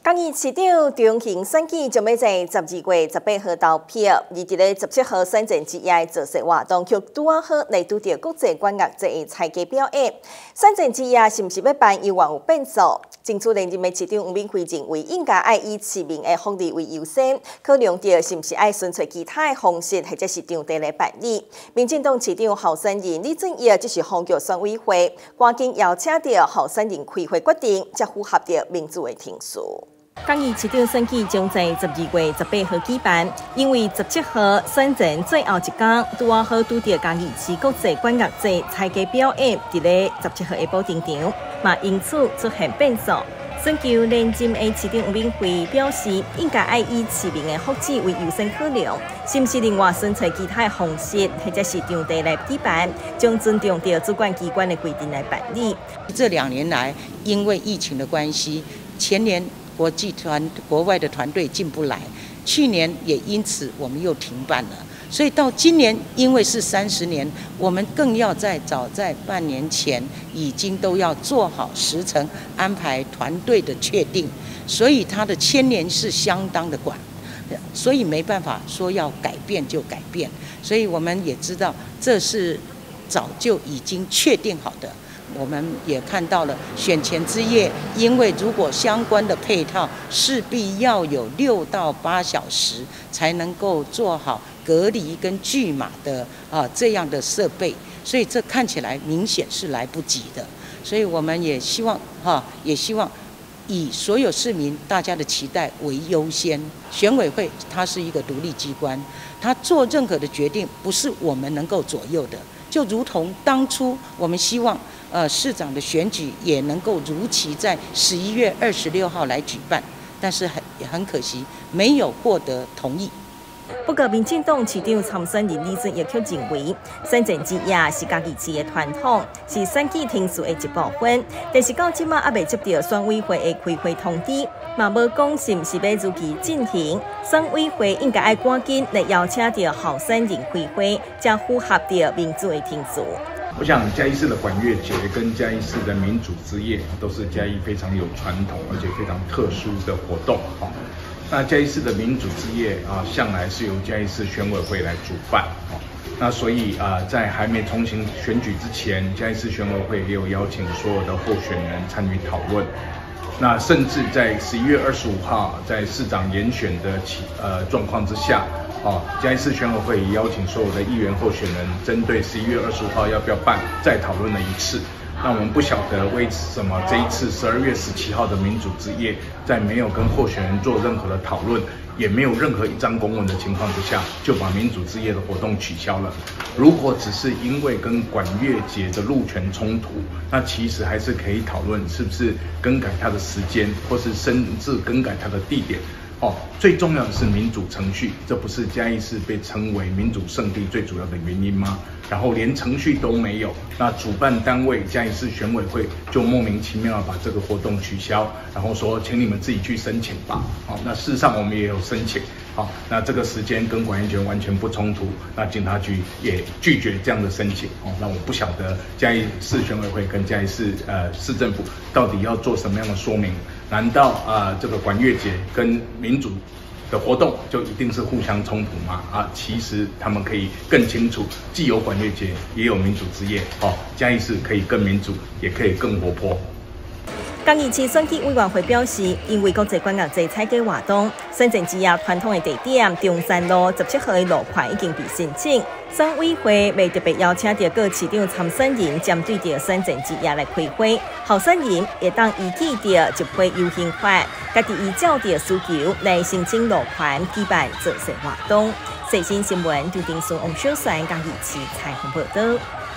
嘉义市长中型选举将要在12月18号投票，而伫咧17号选前之夜造势活动，却拄好来拄到国际管乐节的彩旗表演。选前之夜是毋是要办，依然有变数。争取连任的市长吴敏惠认为，应该爱以市民的福利为优先，考量到是毋是爱选取其他的方式，或者是场地来办理。民进党市长候选人李俊毅就是呼吁选委会赶紧邀请到候选人开会决定，才符合着民主的程序。嘉义市长选举将在12月18号举办，因为17号选前最后一天，拄好拄到嘉义市国际管乐节彩旗表演，伫咧17号下晡登场，嘛因此出现变数。选求连任的市长吴敏惠表示，应该爱以市民的福祉为优先考量，是毋是另外选取其他的方式，或者是场地来举办，将尊重到主管机关的规定来办理。 这2年来，因为疫情的关系，前年国外的团队进不来，去年也因此我们又停办了。所以到今年，因为是30年，我们更要早在半年前已经都要做好时程安排团队的确定，所以它的牵连是相当的广，所以没办法说要改变就改变，所以我们也知道这是早就已经确定好的。我们也看到了选前之夜，因为如果相关的配套势必要有6到8小时才能够做好隔离跟拒码的这样的设备，所以这看起来明显是来不及的。所以我们也希望以所有市民大家的期待为优先。选委会它是一个独立机关，它做任何的决定不是我们能够左右的。就如同当初我们希望市长的选举也能够如期在11月26号来举办，但是很可惜没有获得同意。 不过，民进党市长参选人李俊毅却认为，选前之夜是嘉义市的传统，是选举程序的一部分。但是到即马还未接到选委会的开会通知，嘛无讲是毋是要如期进行。选委会应该爱赶紧来邀请到候选人开会，才符合着民主的程序。 我想嘉义市的管乐节跟嘉义市的民主之夜都是嘉义非常有传统而且非常特殊的活动。那嘉义市的民主之夜向来是由嘉义市选委会来主办。那所以在还没重新选举之前，嘉义市选委会也有邀请所有的候选人参与讨论。那甚至在11月25号，在市长严选的状况之下，嘉义市选委会也邀请所有的议员候选人，针对11月25号要不要办，再讨论了一次。那我们不晓得为什么这一次12月17号的民主之夜，在没有跟候选人做任何的讨论，也没有任何一张公文的情况之下，就把民主之夜的活动取消了。如果只是因为跟管乐节的路权冲突，那其实还是可以讨论是不是更改它的时间，或是甚至更改它的地点。最重要的是民主程序，这不是嘉义市被称为民主圣地最主要的原因吗？然后连程序都没有，那主办单位嘉义市选委会就莫名其妙把这个活动取消，然后说请你们自己去申请吧。那事实上我们也有申请，那这个时间跟管乐节完全不冲突，那警察局也拒绝这样的申请。那我不晓得嘉义市选委会跟嘉义市市政府到底要做什么样的说明？难道这个管乐节跟民主的活动就一定是互相冲突吗？其实他们可以更清楚，既有管乐节，也有民主之夜。嘉义市可以更民主，也可以更活泼。 嘉义市选举委员会表示，因为国际管乐节彩旗活动，选前之夜传统的地点中山路17号的路块已经被申请，选委会未特别邀请到各市长参选人针对着选前之夜来开会，候选人会当依据着集会游行法，家己依照着需求来申请路权举办造势活动。最新新闻由丁顺王小帅嘉义市采访报道。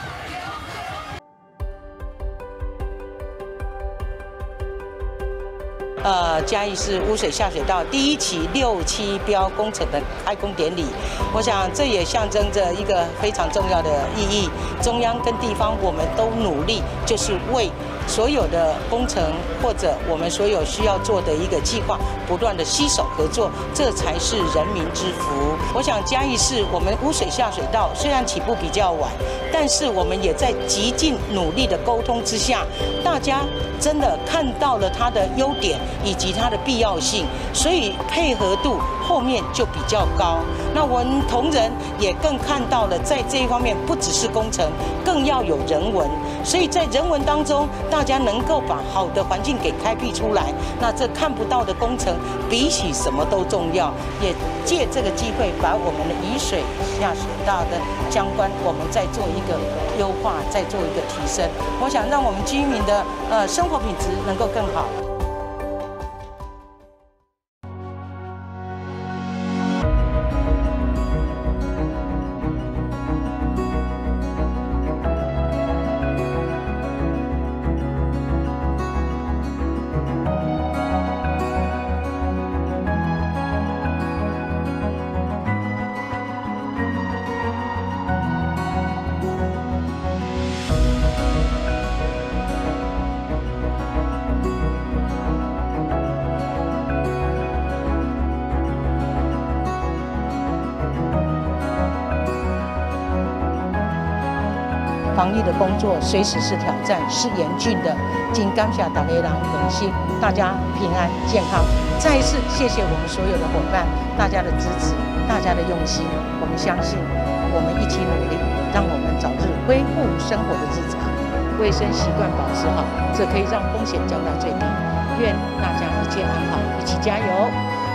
嘉义市污水下水道第1期6、7标工程的开工典礼，我想这也象征着一个非常重要的意义。中央跟地方我们都努力，就是为所有的工程或者我们所有需要做的一个计划，不断的携手合作，这才是人民之福。我想嘉义市我们污水下水道虽然起步比较晚，但是我们也在极尽努力的沟通之下，大家真的看到了它的优点以及它的必要性，所以配合度后面就比较高。那我们同仁也更看到了，在这一方面不只是工程，更要有人文。所以在人文当中，大家能够把好的环境给开辟出来，那这看不到的工程，比起什么都重要。也借这个机会，把我们的雨水下水道的相关，我们再做一个优化，再做一个提升。我想让我们居民的生活品质能够更好。防疫的工作随时是挑战，是严峻的。请感谢大家人用心，大家平安健康。再一次谢谢我们所有的伙伴，大家的支持，大家的用心。我们相信，我们一起努力，让我们早日恢复生活的日常，卫生习惯保持好，这可以让风险降到最低。愿大家一切安好，一起加油。